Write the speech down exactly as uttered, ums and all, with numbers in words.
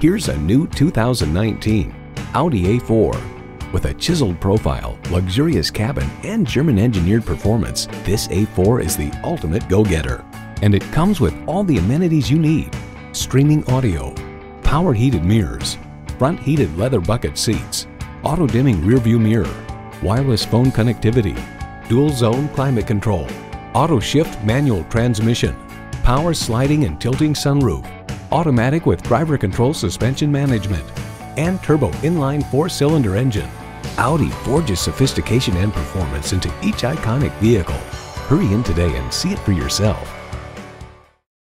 Here's a new two thousand nineteen Audi A four. With a chiseled profile, luxurious cabin, and German-engineered performance, this A four is the ultimate go-getter. And it comes with all the amenities you need: streaming audio, power heated mirrors, front heated leather bucket seats, auto-dimming rearview mirror, wireless phone connectivity, dual-zone climate control, auto-shift manual transmission, power sliding and tilting sunroof, automatic with driver control suspension management, and turbo inline four-cylinder engine. Audi forges sophistication and performance into each iconic vehicle. Hurry in today and see it for yourself.